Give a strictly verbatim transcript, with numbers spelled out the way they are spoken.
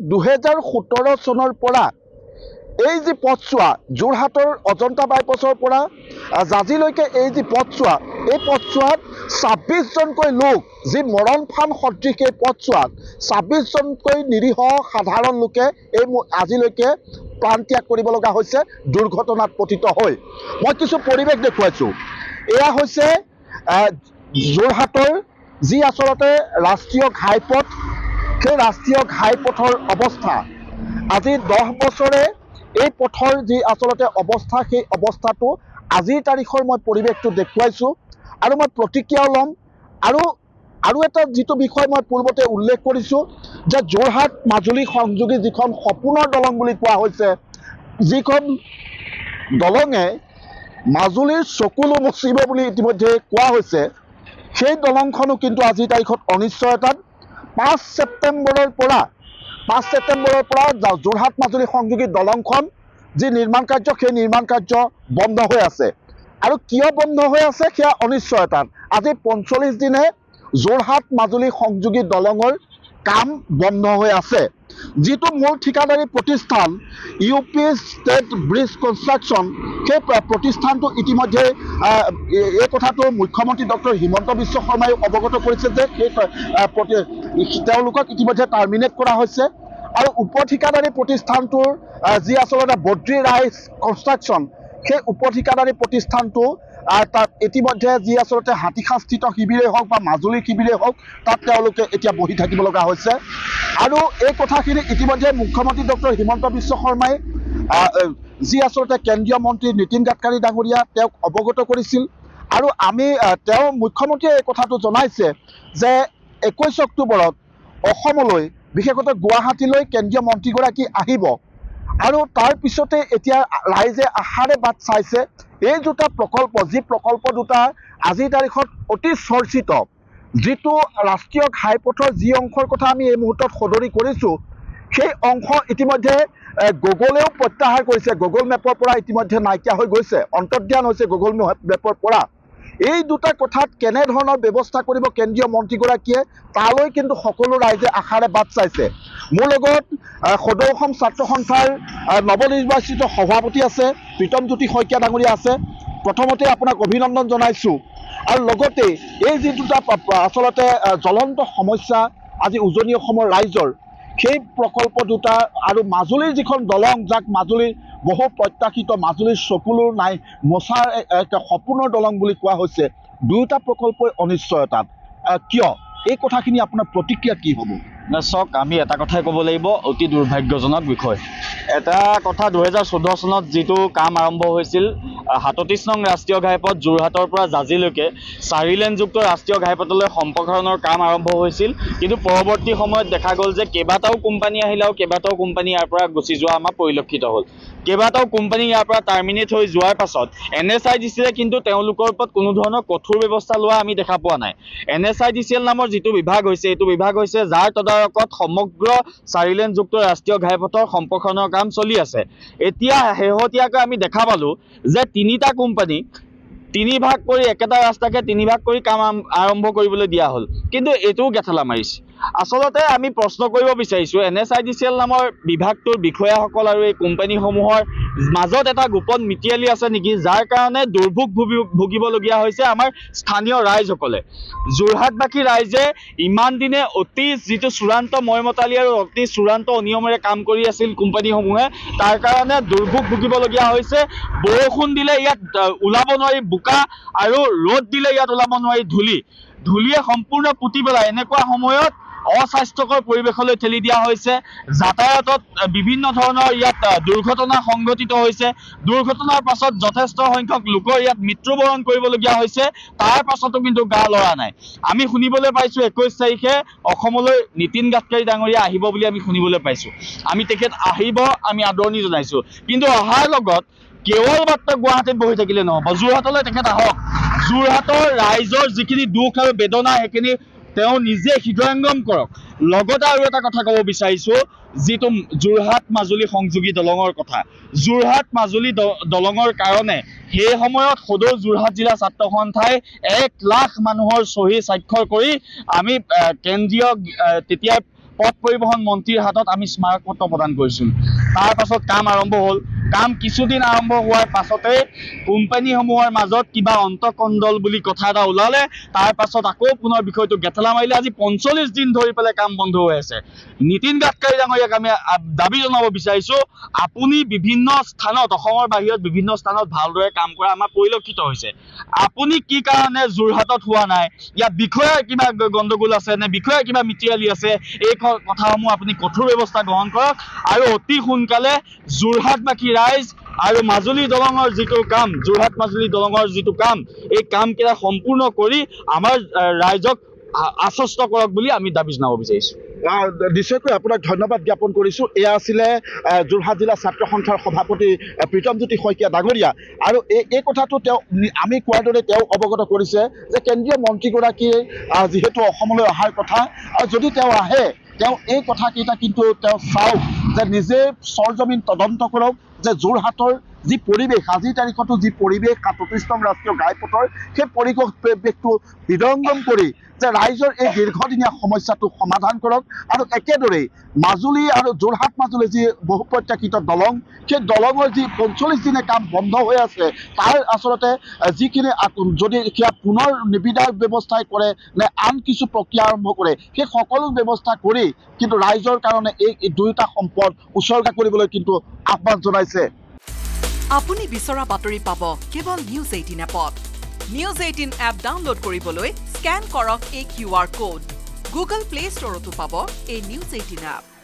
দুহেজাৰ সোতৰ চনৰ পৰা এই যি পথছোৱা যোৰহাটৰ অজন্তা বাইপাছৰ পৰা জাজিলৈকে এই যি পথছোৱা এই পথছোৱাত ছাব্বিছ জনকৈ লোক যি মৰণ ফান সদৃশ এই পথছোৱাত ছাব্বিছ জনকৈ নিৰীহ সাধাৰণ লোকে এই আজিলৈকে প্ৰাণ ত্যাগ কৰিব লগা হৈছে দুৰ্ঘটনাত পতিত হৈ। মই কিছু পৰিৱেশ দেখুৱাইছোঁ। এয়া হৈছে যোৰহাটৰ যি আচলতে ৰাষ্ট্ৰীয় ঘাইপথ, সেই ৰাষ্ট্ৰীয় ঘাইপথৰ অৱস্থা। আজি দহ বছৰে এই পথৰ যি আচলতে অৱস্থা, সেই অৱস্থাটো আজিৰ তাৰিখৰ মই পৰিৱেশটো দেখুৱাইছোঁ আৰু মই প্ৰতিক্ৰিয়াও ল'ম। আৰু আৰু এটা যিটো বিষয় মই পূৰ্বতে উল্লেখ কৰিছোঁ যে যোৰহাট মাজুলী সংযোগী যিখন সপোনৰ দলং বুলি কোৱা হৈছে, যিখন দলঙে মাজুলীৰ চকুলো মুচিব বুলি ইতিমধ্যে কোৱা হৈছে, সেই দলংখনো কিন্তু আজিৰ তাৰিখত অনিশ্চয়তাত। পাঁচ ছেপ্টেম্বৰৰ পৰা পাঁচ ছেপ্টেম্বৰৰ পৰা যোৰহাট মাজুলী সংযোগী দলংখন যি নিৰ্মাণ কাৰ্য, সেই নিৰ্মাণ কাৰ্য বন্ধ হৈ আছে। আৰু কিয় বন্ধ হৈ আছে সেয়া অনিশ্চয়তাত। আজি পঞ্চল্লিছ দিনে যোৰহাট মাজুলী সংযোগী দলঙৰ কাম বন্ধ হৈ আছে। যিটো মূল ঠিকাদাৰী প্ৰতিষ্ঠান U P state bridge construction, সেই প্ৰতিষ্ঠানটো ইতিমধ্যে এই কথাটো মুখ্যমন্ত্ৰী ডক্টৰ হিমন্ত বিশ্ব শৰ্মাই অৱগত কৰিছে যে সেই তেওঁলোকক ইতিমধ্যে টাৰ্মিনেট কৰা হৈছে। আৰু উপ ঠিকাদাৰী প্ৰতিষ্ঠানটোৰ যি আচলতে বদ্ৰী ৰাইজ কনষ্ট্ৰাকশ্যন, সেই উপ ঠিকাদাৰী প্ৰতিষ্ঠানটো তাত ইতিমধ্যে যি আচলতে হাতীখাস্থিত শিবিৰেই হওক বা মাজুলী শিবিৰেই হওক, তাত তেওঁলোকে এতিয়া বহি থাকিব লগা হৈছে। আৰু এই কথাখিনি ইতিমধ্যে মুখ্যমন্ত্ৰী ডক্টৰ হিমন্ত বিশ্ব শৰ্মাই যি আচলতে কেন্দ্ৰীয় মন্ত্ৰী নীতিন গাডকাৰী ডাঙৰীয়া তেওঁক অৱগত কৰিছিল। আৰু আমি তেওঁ মুখ্যমন্ত্ৰীয়ে এই কথাটো জনাইছে যে একৈছ অক্টোবৰত অসমলৈ, বিশেষকৈ গুৱাহাটীলৈ কেন্দ্ৰীয় মন্ত্ৰীগৰাকী আহিব। আৰু তাৰ পিছতে এতিয়া ৰাইজে আশাৰে বাট চাইছে এই দুটা প্ৰকল্প, যি প্ৰকল্প দুটা আজিৰ তাৰিখত অতি চৰ্চিত, যিটো ৰাষ্ট্ৰীয় ঘাইপথৰ যি অংশৰ কথা আমি এই মুহূৰ্তত সদৰি কৰিছোঁ, সেই অংশ ইতিমধ্যে গুগলেও প্ৰত্যাহাৰ কৰিছে। গুগল মেপৰ পৰা ইতিমধ্যে নাইকিয়া হৈ গৈছে, অন্তৰ্ধান হৈছে গুগল মেপৰ পৰা। এই দুটা কথাত কেনেধৰণৰ ব্যৱস্থা কৰিব কেন্দ্ৰীয় মন্ত্ৰীগৰাকীয়ে, তালৈ কিন্তু সকলো ৰাইজে আশাৰে বাট চাইছে। মোৰ লগত সদৌ অসম ছাত্ৰ সন্থাৰ নৱনিৰ্বাচিত সভাপতি আছে, প্ৰীতমজ্যোতি শইকীয়া ডাঙৰীয়া আছে। প্ৰথমতে আপোনাক অভিনন্দন জনাইছোঁ। আৰু লগতে এই যি দুটা আচলতে জ্বলন্ত সমস্যা আজি উজনি অসমৰ ৰাইজৰ, সেই প্ৰকল্প দুটা আৰু মাজুলীৰ যিখন দলং, যাক মাজুলীৰ বহু প্ৰত্যাশিত, মাজুলীৰ চকুলোৰ নাই মচাৰ এক সপোনৰ দলং বুলি কোৱা হৈছে, দুয়োটা প্ৰকল্পই অনিশ্চয়তাত। কিয়? এই কথাখিনি আপোনাৰ প্ৰতিক্ৰিয়া কি হ'ব? চাওক, আমি এটা কথাই ক'ব লাগিব, অতি দুৰ্ভাগ্যজনক বিষয়। এটা কথা, দুহেজাৰ চৈধ্য চনত যিটো কাম আৰম্ভ হৈছিল সাতত্ৰিছ নং ৰাষ্ট্ৰীয় ঘাইপথ যোৰহাটৰ পৰা জাজিলৈকে চাৰি লেনযুক্ত ৰাষ্ট্ৰীয় ঘাইপথলৈ সম্প্ৰসাৰণৰ কাম আৰম্ভ হৈছিল। কিন্তু পৰৱৰ্তী সময়ত দেখা গ'ল যে কেইবাটাও কোম্পানী আহিলে আৰু কেইবাটাও কোম্পানী ইয়াৰ পৰা গুচি যোৱা আমাৰ পৰিলক্ষিত হ'ল। কেইবাটাও কোম্পানী ইয়াৰ পৰা টাৰ্মিনেট হৈ যোৱাৰ পাছত এন এছ আই ডি চিয়ে কিন্তু তেওঁলোকৰ ওপৰত কোনো ধৰণৰ কঠোৰ ব্যৱস্থা লোৱা আমি দেখা পোৱা নাই। N S I D C L নামৰ যিটো বিভাগ হৈছে, এইটো বিভাগ হৈছে যাৰ তদাৰকত সমগ্ৰ চাৰিলেনযুক্ত ৰাষ্ট্ৰীয় ঘাইপথৰ সম্প্ৰসাৰণৰ কাম চলি আছে। এতিয়া শেহতীয়াকৈ আমি দেখা পালোঁ যে তিনিটা কোম্পানী তিনি ভাগ কৰি, একেটা ৰাস্তাকে তিনি ভাগ কৰি কাম আৰম্ভ কৰিবলৈ দিয়া হ'ল। কিন্তু এইটোও গেঠালা মাৰিছে। আচলতে আমি প্ৰশ্ন কৰিব বিচাৰিছোঁ, N S I D C L নামৰ বিভাগটোৰ বিষয়াসকল আৰু এই কোম্পানীসমূহৰ মাজত এটা গোপন মিতিৰালি আছে নেকি, যাৰ কাৰণে দুৰ্ভোগ ভুগিবলগীয়া হৈছে আমাৰ স্থানীয় ৰাইজসকলে। যোৰহাটবাসী ৰাইজে ইমান দিনে অতি যিটো চূড়ান্ত ময়মতালি আৰু অতি চূড়ান্ত অনিয়মেৰে কাম কৰি আছিল কোম্পানীসমূহে, তাৰ কাৰণে দুৰ্ভোগ ভুগিবলগীয়া হৈছে। বৰষুণ দিলে ইয়াত ওলাব নোৱাৰি বোকা, আৰু ৰ'দ দিলে ইয়াত ওলাব নোৱাৰি ধূলি। ধূলিয়ে সম্পূৰ্ণ পুতি পেলাই এনেকুৱা সময়ত অস্বাস্থ্যকৰ পৰিৱেশলৈ ঠেলি দিয়া হৈছে। যাতায়াতত বিভিন্ন ধৰণৰ ইয়াত দুৰ্ঘটনা সংঘটিত হৈছে। দুৰ্ঘটনাৰ পাছত যথেষ্ট সংখ্যক লোকৰ ইয়াত মৃত্যুবৰণ কৰিবলগীয়া হৈছে। তাৰ পাছতো কিন্তু গা লৰা নাই। আমি শুনিবলৈ পাইছোঁ একৈছ তাৰিখে অসমলৈ নীতিন গাডকাৰী ডাঙৰীয়া আহিব বুলি আমি শুনিবলৈ পাইছোঁ। আমি তেখেত আহিব, আমি আদৰণি জনাইছোঁ। কিন্তু অহাৰ লগত কেৱল মাত্ৰ গুৱাহাটীত বহি থাকিলে নহ'ব, যোৰহাটলৈ তেখেত আহক। যোৰহাটৰ ৰাইজৰ যিখিনি দুখ আৰু বেদনা, সেইখিনি তেওঁ নিজে হৃদয়ংগম কৰক। লগতে আৰু এটা কথা ক'ব বিচাৰিছোঁ, যিটো যোৰহাট মাজুলী সংযোগী দলঙৰ কথা। যোৰহাট মাজুলী দলঙৰ কাৰণে সেই সময়ত সদৌ যোৰহাট জিলা ছাত্ৰ সন্থাই এক লাখ মানুহৰ চহী স্বাক্ষৰ কৰি আমি কেন্দ্ৰীয় তেতিয়া পথ পৰিবহণ মন্ত্ৰীৰ হাতত আমি স্মাৰক পত্ৰ প্ৰদান কৰিছিলোঁ তাৰ পাছত কাম আৰম্ভ হ'ল কাম কিছুদিন আৰম্ভ হোৱাৰ পাছতে কোম্পানীসমূহৰ মাজত কিবা অন্তকণ্ডল বুলি কথা এটা ওলালে তাৰ পাছত আকৌ পুনৰ বিষয়টো গেথেলা মাৰিলে আজি পঞ্চল্লিছ দিন ধৰি পেলাই কাম বন্ধ হৈ আছে নীতিন গাডকাৰী ডাঙৰীয়াক আমি দাবী জনাব বিচাৰিছোঁ আপুনি বিভিন্ন স্থানত অসমৰ বাহিৰত বিভিন্ন স্থানত ভালদৰে কাম কৰা আমাৰ পৰিলক্ষিত হৈছে আপুনি কি কাৰণে যোৰহাটত হোৱা নাই ইয়াত বিষয়াৰ কিবা গণ্ডগোল আছে নে বিষয়াৰ কিবা মিটিয়ালি আছে এই কথাসমূহ আপুনি কঠোৰ ব্যৱস্থা গ্ৰহণ কৰক আৰু অতি সোনকালে যোৰহাটবাসী ৰাইজ আৰু মাজুলী দলঙৰ যিটো কাম যোৰহাট মাজুলী দলঙৰ যিটো কাম এই কামকেইটা সম্পূৰ্ণ কৰি আমাৰ ৰাইজক আশ্বস্ত কৰক বুলি আমি দাবী জনাব বিচাৰিছোঁ নিশ্চয়কৈ আপোনাক ধন্যবাদ জ্ঞাপন কৰিছোঁ এয়া আছিলে যোৰহাট জিলা ছাত্ৰ সন্থাৰ সভাপতি প্ৰীতমজ্যোতি শইকীয়া ডাঙৰীয়া আৰু এই এই কথাটো তেওঁ আমি কোৱাৰ দৰে তেওঁ অৱগত কৰিছে যে কেন্দ্ৰীয় মন্ত্ৰীগৰাকীয়ে যিহেতু অসমলৈ অহাৰ কথা আৰু যদি তেওঁ আহে তেওঁ এই কথাকেইটা কিন্তু তেওঁ চাওক যে নিজে চৰজমিন তদন্ত কৰক যে যোৰহাটৰ যি পৰিৱেশ আজিৰ তাৰিখতো যি পৰিৱেশ সাতত্ৰিছ নং ৰাষ্ট্ৰীয় ঘাইপথৰ সেই পৰিৱেশটো হৃদয়ংগম কৰি যে ৰাইজৰ এই দীৰ্ঘদিনীয়া সমস্যাটো সমাধান কৰক আৰু একেদৰে মাজুলী আৰু যোৰহাট মাজুলী যি বহু প্ৰত্যাশিত দলং সেই দলঙৰ যি পঞ্চল্লিছ দিনে কাম বন্ধ হৈ আছে তাৰ আচলতে যিখিনি যদি সেয়া পুনৰ নিবিদাৰ ব্যৱস্থাই কৰে নে আন কিছু প্ৰক্ৰিয়া আৰম্ভ কৰে সেই সকলো ব্যৱস্থা কৰি কিন্তু ৰাইজৰ কাৰণে এই দুয়োটা সম্পদ উচৰ্গা কৰিবলৈ কিন্তু আহ্বান জনাইছে আপুনি বিচৰা বাতৰি পাব কেৱল নিউজ এইটিন এপত নিউজ এইটিন এপ ডাউনলোড কৰিবলৈ স্ক্যান কৰক এই Q R code Google Play ষ্টৰতো পাব এই নিউজ এইটিন এপ